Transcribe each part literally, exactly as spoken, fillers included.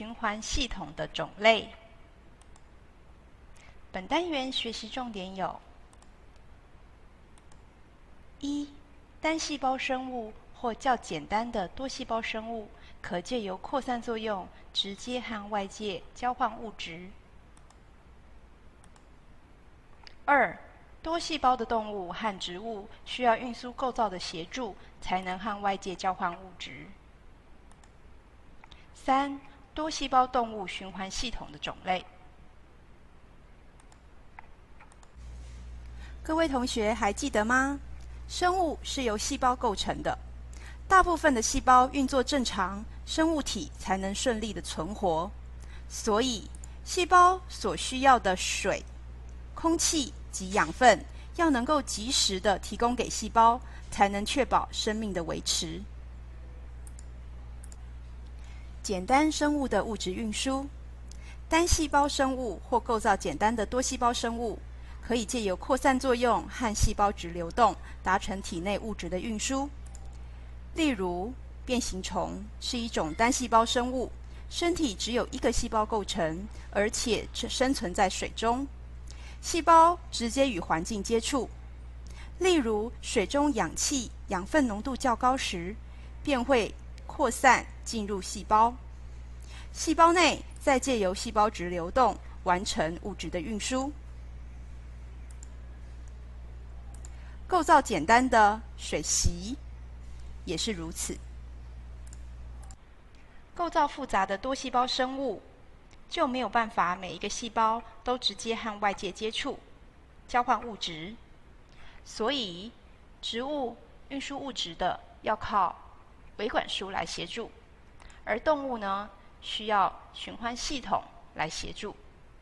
循环系统的种类。本单元学习重点有：一、单细胞生物或较简单的多细胞生物，可借由扩散作用直接和外界交换物质。二、多细胞的动物和植物需要运输构造的协助，才能和外界交换物质。三、多细胞动物循环系统的种类。 各位同学还记得吗？生物是由细胞构成的，大部分的细胞运作正常，生物体才能顺利的存活。所以，细胞所需要的水、空气及养分要能够及时的提供给细胞，才能确保生命的维持。简单生物的物质运输，单细胞生物或构造简单的多细胞生物，可以借由扩散作用和细胞质流动，达成体内物质的运输。例如，变形虫是一种单细胞生物，身体只有一个细胞构成，而且生存在水中。细胞直接与环境接触，例如水中氧气、养分浓度较高时，便会扩散进入细胞。细胞内再借由细胞质流动，完成物质的运输。构造简单的水螅也是如此。 构造复杂的多细胞生物就没有办法每一个细胞都直接和外界接触，交换物质，所以植物运输物质的要靠维管束来协助，而动物呢，需要循环系统来协助。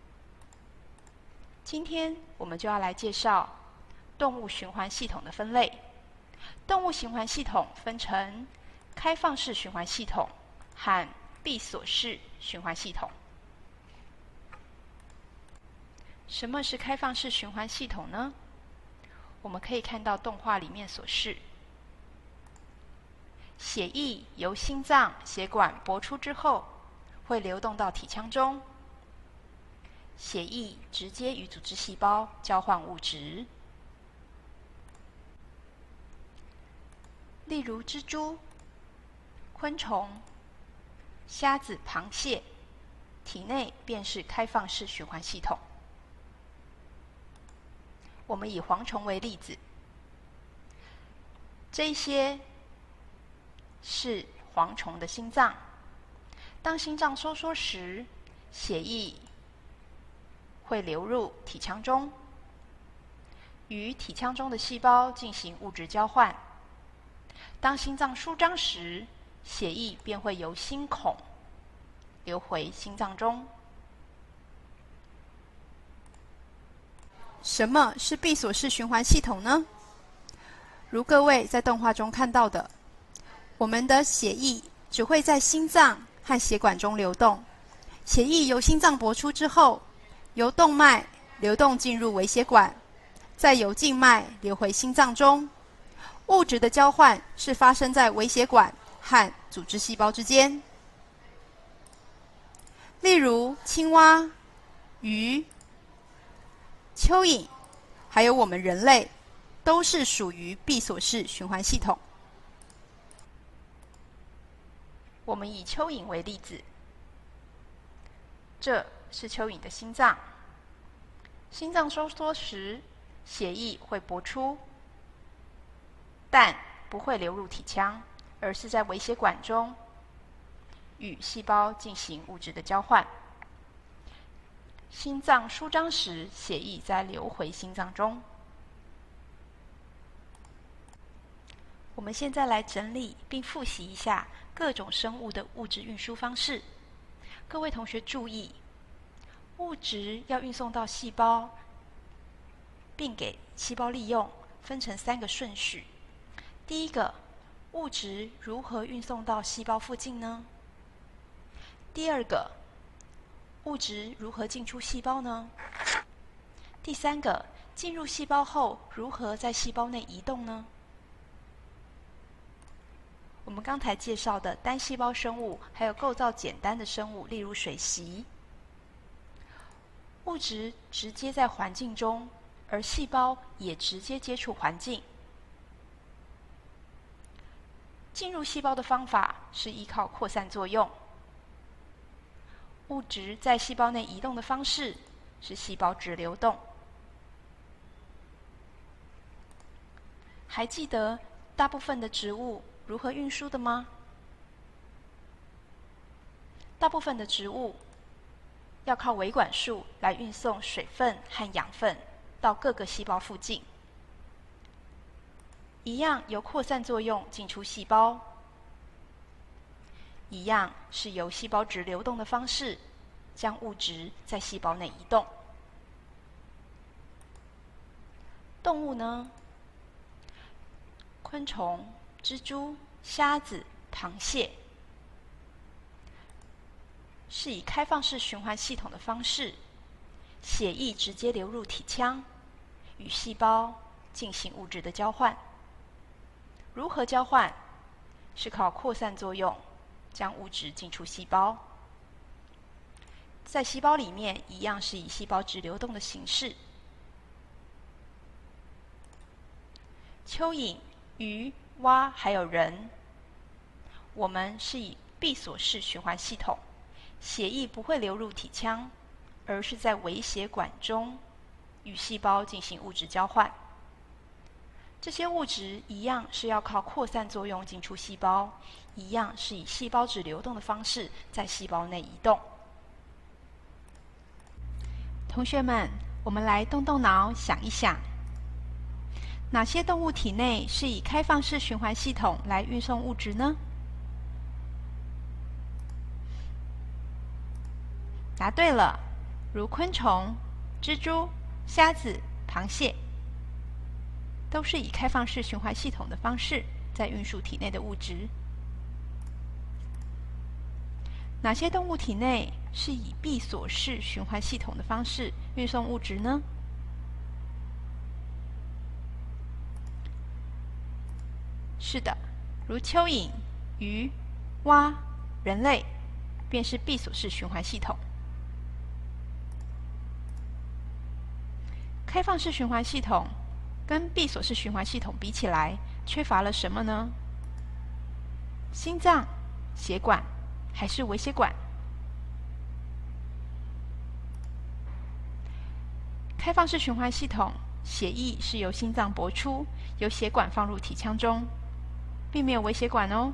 今天我们就要来介绍动物循环系统的分类。动物循环系统分成开放式循环系统和闭锁式循环系统。什么是开放式循环系统呢？我们可以看到动画里面所示，血液由心脏血管搏出之后，会流动到体腔中，血液直接与组织细胞交换物质。例如蜘蛛、昆虫、虾子、螃蟹，体内便是开放式循环系统。我们以蝗虫为例子，这些是蝗虫的心脏。当心脏收缩时，血液会流入体腔中，与体腔中的细胞进行物质交换。当心脏舒张时，血液便会由心孔流回心脏中。 什么是闭锁式循环系统呢？如各位在动画中看到的，我们的血液只会在心脏和血管中流动，血液由心脏搏出之后，由动脉流动进入微血管，再由静脉流回心脏中。物质的交换是发生在微血管和组织细胞之间。例如青蛙、鱼、蚯蚓，还有我们人类，都是属于闭锁式循环系统。 我们以蚯蚓为例子，这是蚯蚓的心脏。心脏收缩时，血液会搏出，但不会流入体腔，而是在微血管中与细胞进行物质的交换。心脏舒张时，血液再流回心脏中。我们现在来整理并复习一下各种生物的物质运输方式。各位同学注意，物质要运送到细胞，并给细胞利用，分成三个顺序。第一个，物质如何运送到细胞附近呢？第二个，物质如何进出细胞呢？第三个，进入细胞后如何在细胞内移动呢？ 我们刚才介绍的单细胞生物，还有构造简单的生物，例如水螅。物质直接在环境中，而细胞也直接接触环境。进入细胞的方法是依靠扩散作用。物质在细胞内移动的方式是细胞质流动。还记得大部分的植物如何运输的吗？大部分的植物要靠维管束来运送水分和养分到各个细胞附近，一样由扩散作用进出细胞，一样是由细胞质流动的方式将物质在细胞内移动。动物呢？昆虫、蜘蛛、虾子、螃蟹是以开放式循环系统的方式，血液直接流入体腔，与细胞进行物质的交换。如何交换？是靠扩散作用将物质进出细胞。在细胞里面一样是以细胞质流动的形式。蚯蚓、鱼、蛙还有人，我们是以闭锁式循环系统，血液不会流入体腔，而是在微血管中与细胞进行物质交换。这些物质一样是要靠扩散作用进出细胞，一样是以细胞质流动的方式在细胞内移动。同学们，我们来动动脑想一想，哪些动物体内是以开放式循环系统来运送物质呢？答对了，如昆虫、蜘蛛、虾子、螃蟹，都是以开放式循环系统的方式在运输体内的物质。哪些动物体内是以闭锁式循环系统的方式运送物质呢？是的，如蚯蚓、鱼、蛙、人类，便是闭锁式循环系统。开放式循环系统跟闭锁式循环系统比起来，缺乏了什么呢？心脏、血管还是微血管？开放式循环系统，血液是由心脏搏出，由血管放入体腔中，并没有微血管哦。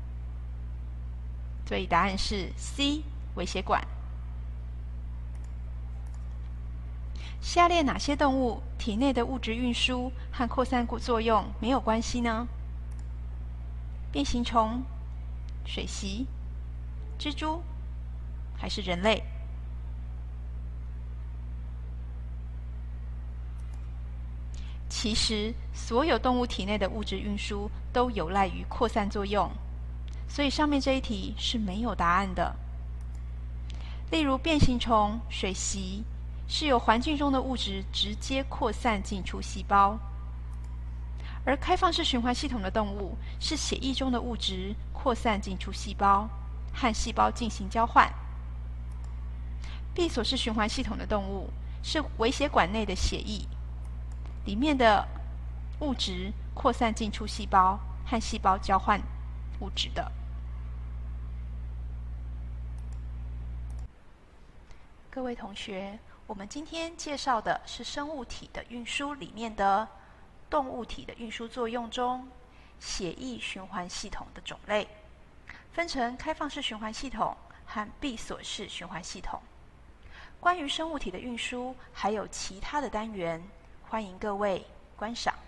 所以答案是 C， 微血管。下列哪些动物体内的物质运输和扩散作用没有关系呢？变形虫、水螅、蜘蛛还是人类？其实，所有动物体内的物质运输都有赖于扩散作用，所以上面这一题是没有答案的。例如，变形虫、水螅是由环境中的物质直接扩散进出细胞，而开放式循环系统的动物是血液中的物质扩散进出细胞，和细胞进行交换。闭锁式循环系统的动物是微血管内的血液里面的物质扩散进出细胞，和细胞交换物质的。各位同学，我们今天介绍的是生物体的运输里面的动物体的运输作用中，血液循环系统的种类，分成开放式循环系统和闭锁式循环系统。关于生物体的运输还有其他的单元，欢迎各位观赏。